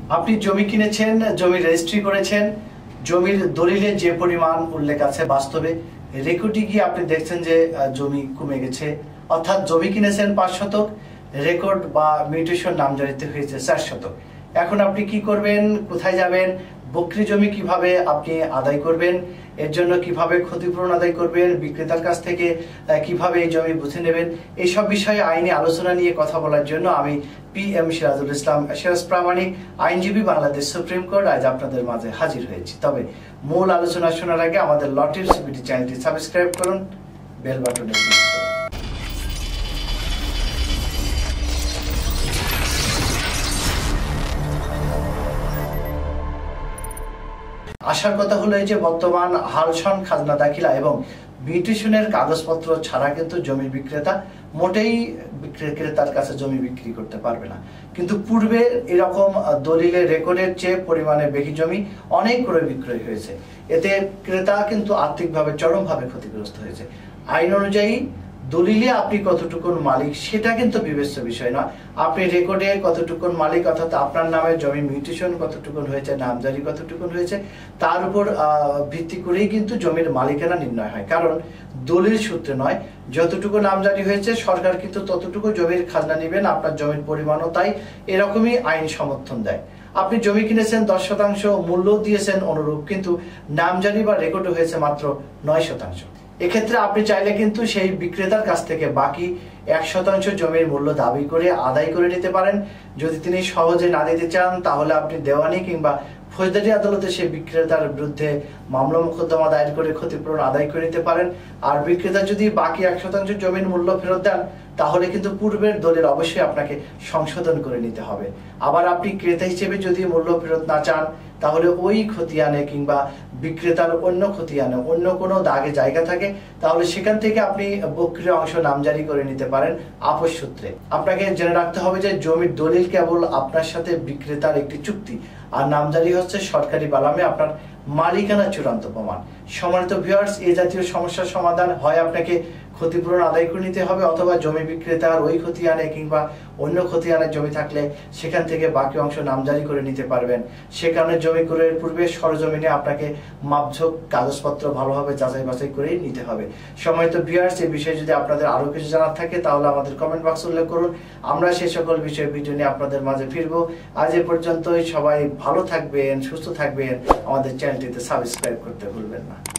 আপনি জমি কিনেছেন, জমি রেজিস্ট্রি করেছেন, জমির দলিলে যে পরিমাণ উল্লেখ আছে বাস্তবে রেকর্ডে গিয়ে আপনি দেখছেন যে জমি কমে গেছে, অর্থাৎ জমি কিনেছেন 5 শতক, রেকর্ড বা মিউটেশন নামজারিতে হয়েছে 4 শতক। এখন আপনি কি করবেন, কোথায় যাবেন, বকরি জমি কিভাবে আপনি আদায় করবেন, এর জন্য কিভাবে ক্ষতিপূরণ আদায় করবেন, বিক্রেতার কাছ থেকে কিভাবে এই জমি বুঝে নেবেন, এইসব বিষয়ে আইনি আলোচনা নিয়ে কথা বলার জন্য আমি PM সিরাজুল ইসলাম সিরাজ প্রামাণিক, আইনজীবী, বাংলাদেশ সুপ্রিম কোর্ট, আজ আপনাদের মাঝে হাজির হয়েছি। তবে মূল আলোচনা শোনার আগে আমাদের ল টিপস বিডি চ্যানেলটি সাবস্ক্রাইব করুন, বেল বাটনে ক্লিক করুন। আসার কথা হলো এই যে বর্তমান হালসন খাজনা দাখিলা এবং মিউটেশনের কাগজপত্র ছাড়া কিন্তু জমি বিক্রেতা মোটেই ক্রেতার কাছে জমি বিক্রি করতে পারবে না। কিন্তু পূর্বে এরকম দলিলে রেকর্ডের চেয়ে পরিমাণে বেশি জমি অনেক ক্রয় বিক্রয় হয়েছে, এতে ক্রেতা কিন্তু আর্থিকভাবে চরমভাবে ক্ষতিগ্রস্ত হয়েছে। আইন অনুযায়ী দলিলে আপনি কতটুকুন মালিক সেটা কিন্তু বিবেচ্য বিষয় না, আপনি রেকর্ডে কতটুকুন মালিক, অর্থাৎ আপনার নামে জমি মিউটেশন কতটুকুন হয়েছে, নামজারি কতটুকুন হয়েছে, তার উপর ভিত্তি করেই কিন্তু জমির মালিকানা নির্ণয় হয়। কারণ দলিল সূত্রে নয়, যতটুকু নামজারি হয়েছে সরকার কিন্তু ততটুকু জমির খাজনা নেবেন, আপনার জমির পরিমাণও তাই, এরকমই আইন সমর্থন দেয়। আপনি জমি কিনেছেন 10 শতাংশ, মূল্য দিয়েছেন অনুরূপ, কিন্তু নামজারি বা রেকর্ড হয়েছে মাত্র 9 শতাংশ। এক্ষেত্রে আপনি চাইলে কিন্তু সেই বিক্রেতার কাছ থেকে বাকি 1 শতাংশ জমির মূল্য দাবি করে আদায় করে নিতে পারেন। যদি তিনি সহজে না দিতে চান তাহলে আপনি দেওয়ানি কিংবা ফৌজদারি আদালতে সেই বিক্রেতার বিরুদ্ধে মামলা মোকদ্দমা দায়ের করে ক্ষতিপূরণ আদায় করে নিতে পারেন। আর বিক্রেতা যদি বাকি 1 শতাংশ জমির মূল্য ফেরত দেন তাহলে কিন্তু পূর্বের দলিল অবশ্যই আপনাকে সংশোধন করে নিতে হবে। আবার আপনি ক্রেতা হিসেবে যদি মূল্য ফেরত না চান তাহলে ওই খতিয়ানে কিংবা বিক্রেতার অন্য খতিয়ানে অন্য কোনো দাগে জায়গা থাকে তাহলে সেখান থেকে আপনি বকরি অংশ নামজারি করে নিতে পারেন আপস সূত্রে। আপনাকে জেনে রাখতে হবে যে জমির দলিল কেবল আপনার সাথে বিক্রেতার একটি চুক্তি, আর নামজারি হচ্ছে সরকারি বালামে আপনার মালিকানা চূড়ান্ত প্রমাণ। সম্মানিত ভিউয়ার্স, এই জাতীয় সমস্যার সমাধান হয় আপনাকে ক্ষতিপূরণ আদায় করে নিতে হবে, অথবা জমি বিক্রেতার ওই খতিয়ানে কিংবা অন্য খতিয়ানে জমি থাকলে সেখান থেকে বাকি অংশ নামজারি করে নিতে পারবেন। সে কারণে জমি ক্রয়ের পূর্বে সরজমিনে আপনাকে মাপঝোঁক কাগজপত্র ভালোভাবে যাচাই বাছাই করেই নিতে হবে। সম্মানিত ভিউয়ার্স, এই বিষয়ে যদি আপনাদের আরো কিছু জানার থাকে তাহলে আমাদের কমেন্ট বক্সে উল্লেখ করুন, আমরা সেই সকল বিষয়ে ভিডিও নিয়ে আপনাদের মাঝে ফিরবো। আজ এ পর্যন্তই, সবাই ভালো থাকবেন, সুস্থ থাকবেন, আমাদের চ্যানেলটিতে সাবস্ক্রাইব করতে ভুলবেন না।